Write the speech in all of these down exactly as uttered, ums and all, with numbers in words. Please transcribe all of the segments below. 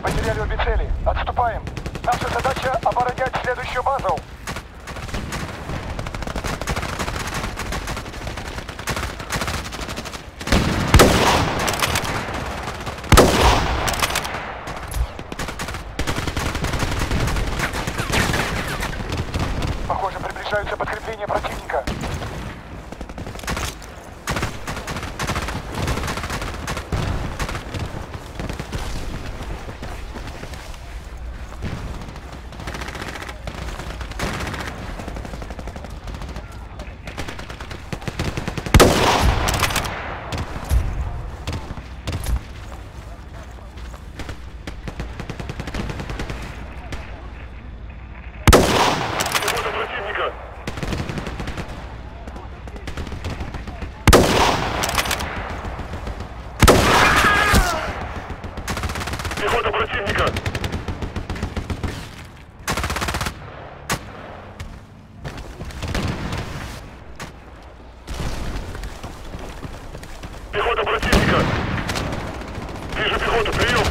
потеряли обе цели. Отступаем. Наша задача — оборонять следующую базу. Похоже, приближаются подкрепления противника. Пехота противника! Пехота противника! Вижу пехоту, прием!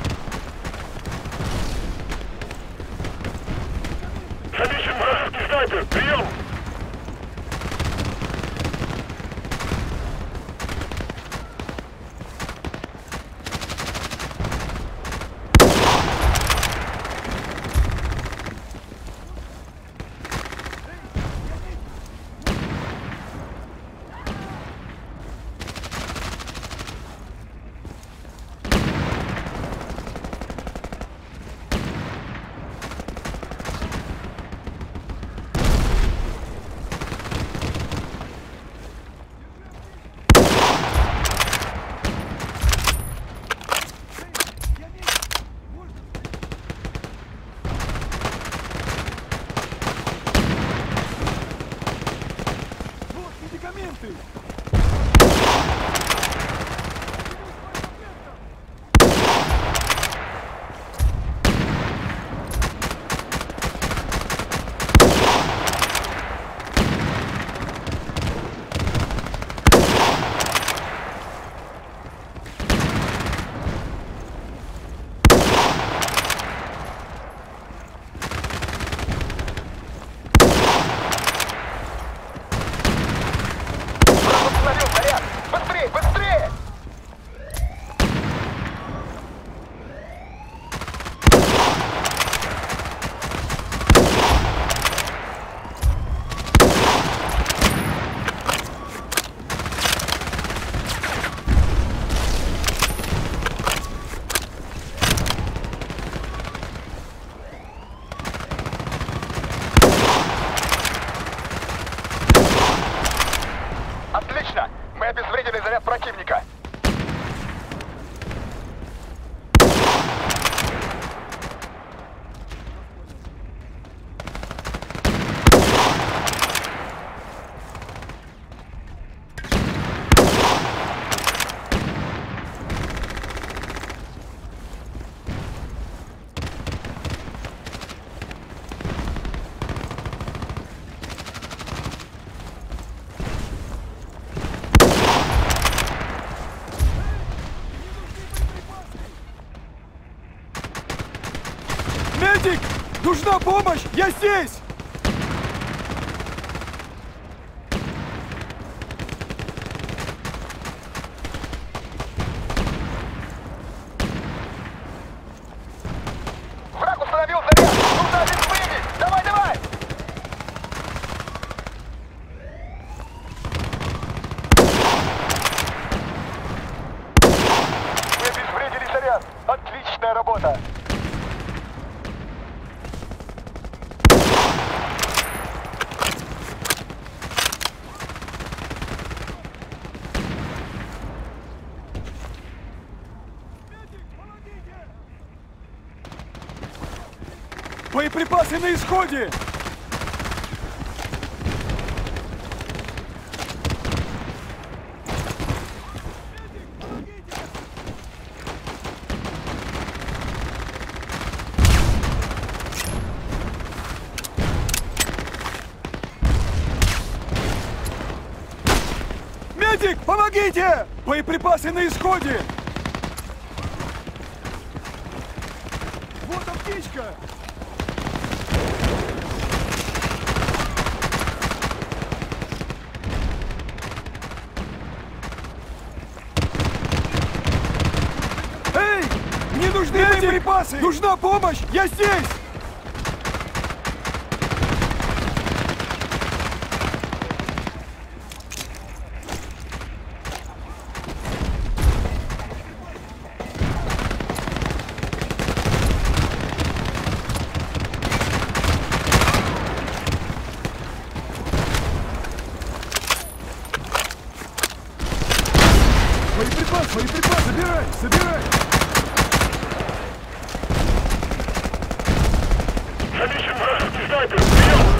Замечен вражеский снайпер, прием! Отлично! Мы обезвредили заряд противника. Медик! Нужна помощь! Я здесь! Враг установил заряд! Нужно обезвредить! Давай, давай! Мы обезвредили заряд! Отличная работа! Боеприпасы на исходе! Медик, помогите! Боеприпасы на исходе! птичка! Эй! Мне нужны боеприпасы! Нужна помощь! Я здесь! Боеприпас, боеприпас, забирай, забирай! Замечен вражеский снайпер! Прием!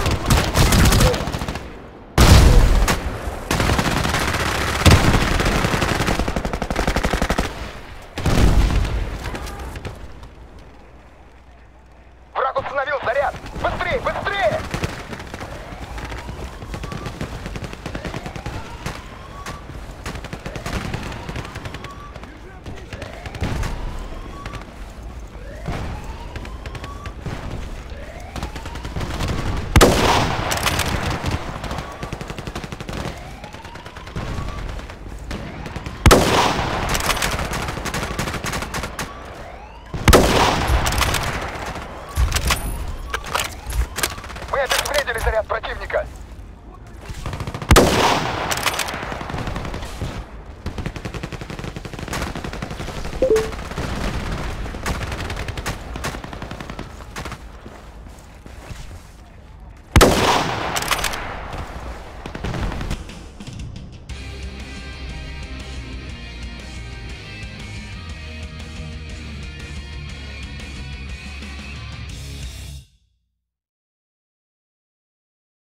Враг установил заряд! Быстрее, быстрее! Мы обезвредили заряд противника!